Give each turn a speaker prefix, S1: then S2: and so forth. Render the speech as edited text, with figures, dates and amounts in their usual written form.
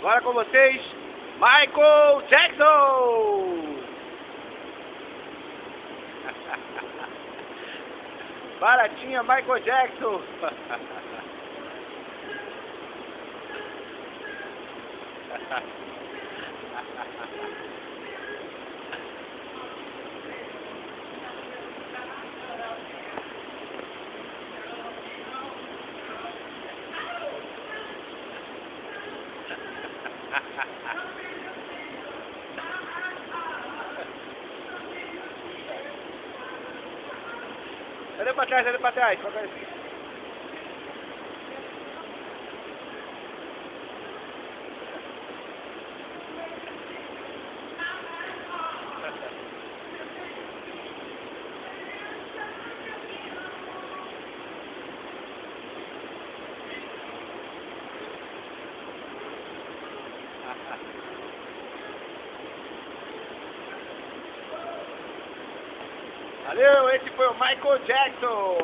S1: Agora com vocês, Michael Jackson! Baratinha Michael Jackson! Olha pra trás, olha pra trás. Valeu, esse foi o Michael Jackson.